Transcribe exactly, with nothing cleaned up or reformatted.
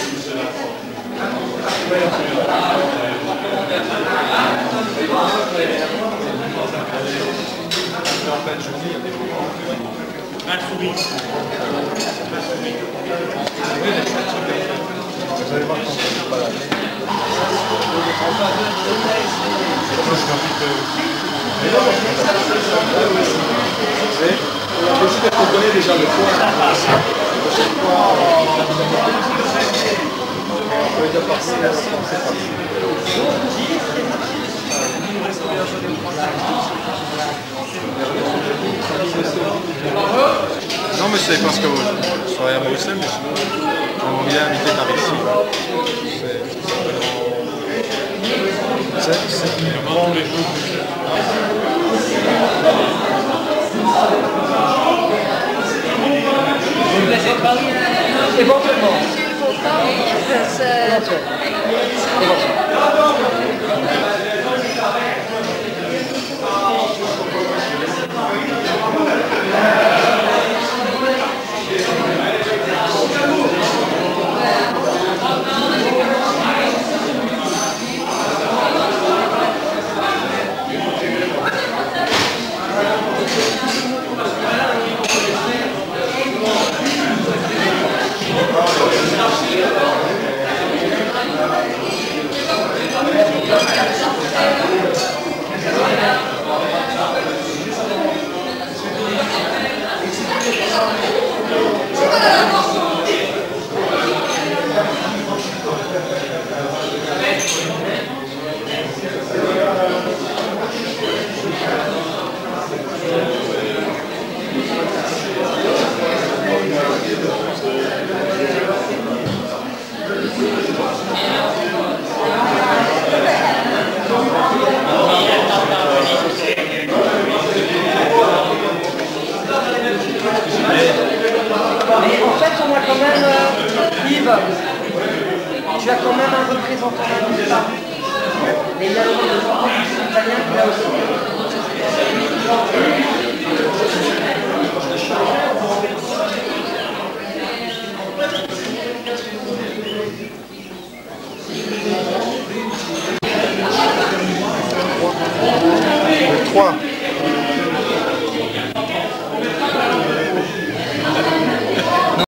Vous allez voir quand on pas la on a décidé qu'on connaît déjà le coin. On peut déjà passer là, c'est parti. Non mais c'est parce que je travaille à Bruxelles, mais sinon j'aimerais bien inviter par ici. C'est une grande éventuellement. Mais en fait, on a quand même, euh, Yves, tu as quand même un représentant d'un. Mais il y a le représentant italien qui l'a aussi. trois.